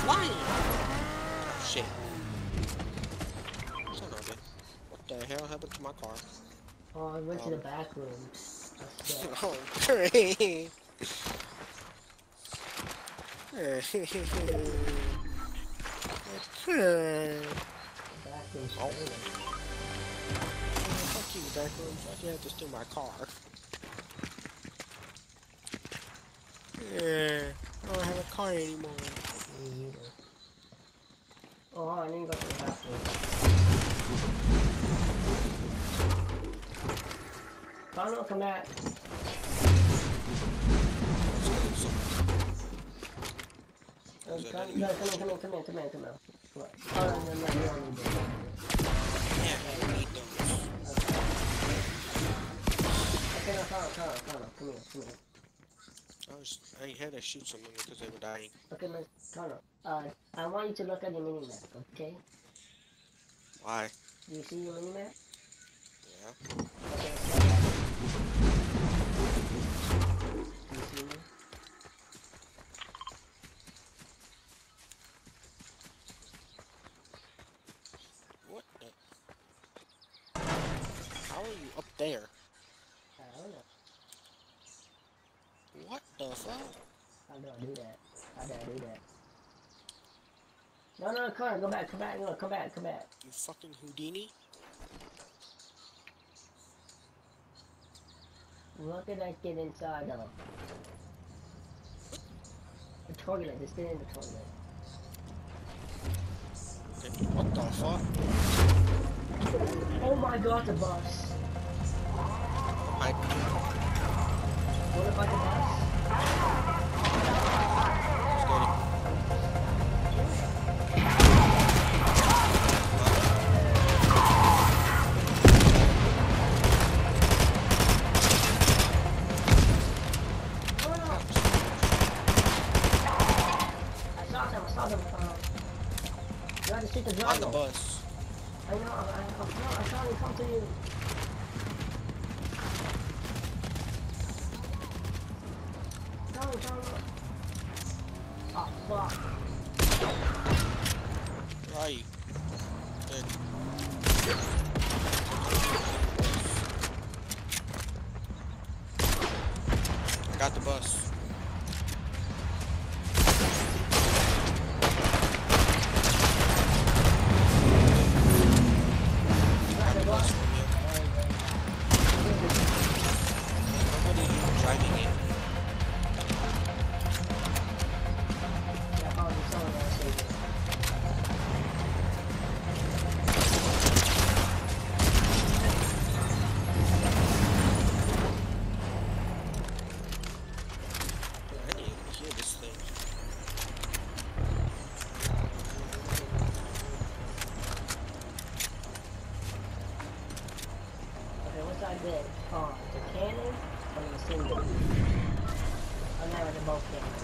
flying. Shit. Son of a... What the hell happened to my car? Oh, I went to the back rooms. Oh, great. Back rooms. Oh. Fuck you, back rooms. Why'd you have to steal my car? I don't have a car anymore. Me either. Oh, I need to go to the back room. Connor, come back. Come here. Come here. Come on. Oh, no, you don't need this. Yeah, I need those. Okay, no, Connor, come here. I had to shoot someone because they were dying. Okay, no, Connor, I want you to look at your mini-map, okay? Why? Do you see your mini-map? Yeah. Okay, let's go back. Do you see me? What the? How are you up there? I don't know. What the fuck? How do I do that? No, Connor, go back, no, come back. You fucking Houdini? Look at that kid inside though. The toilet, just get in the toilet. Okay, what the fuck? Oh my god, the bus. Oh my god. What about the bus? I saw them. You had to shoot the driver. On the bus. I know, I saw them come to you. Come. Oh, fuck. Right. Good. I got the bus. The cannon or the single? Oh, no, they're both cannons.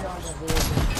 on the vehicle.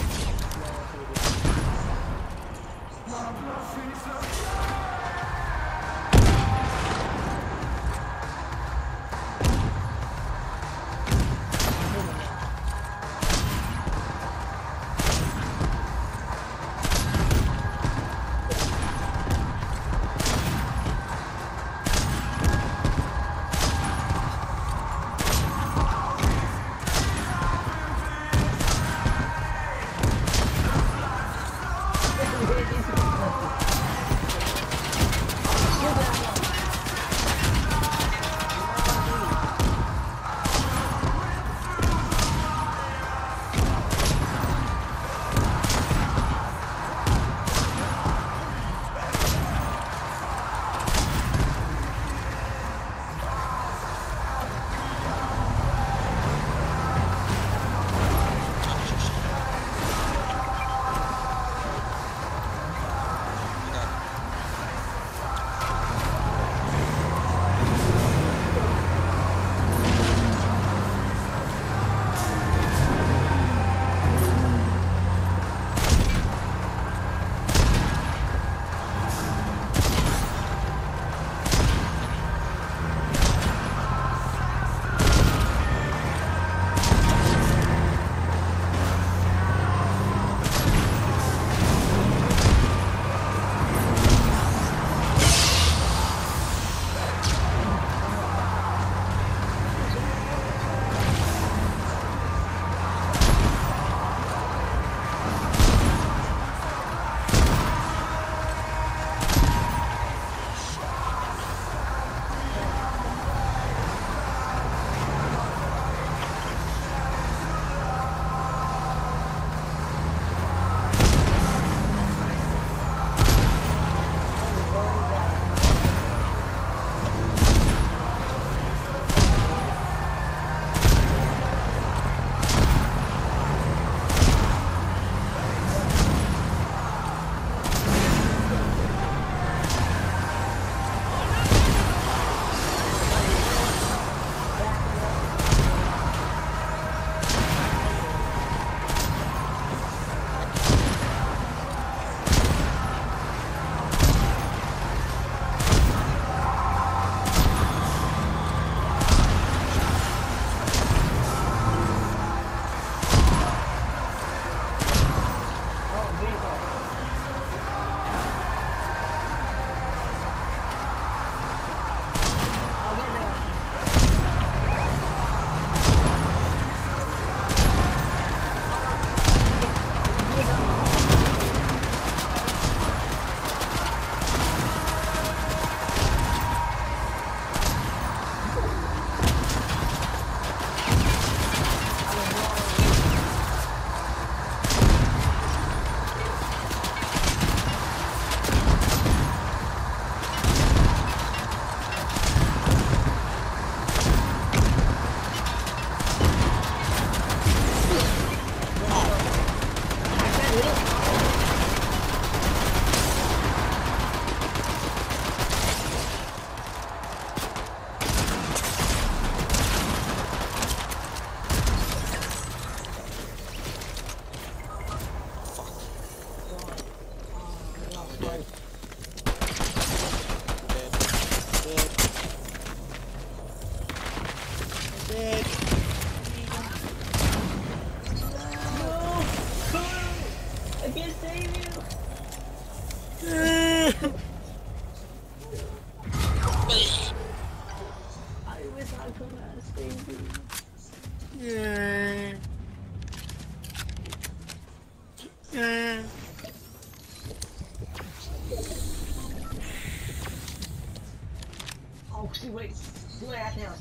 Oh, see, wait out now.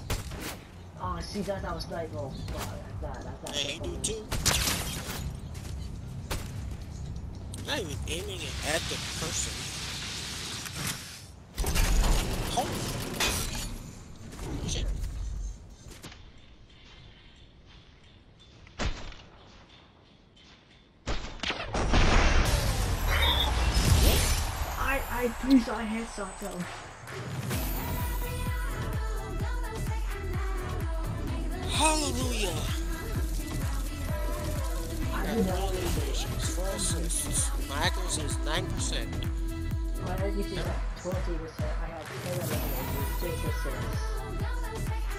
Oh, see, that's our sniper. Oh, that's Yeah, he do too. Not even aiming it at the person. Oh. Shit. I please, I headshot though. Hallelujah. I 4 eliminations, 4 assists. My accuracy is 9%. My accuracy is at 40%. I have 10 eliminations, 6 assists.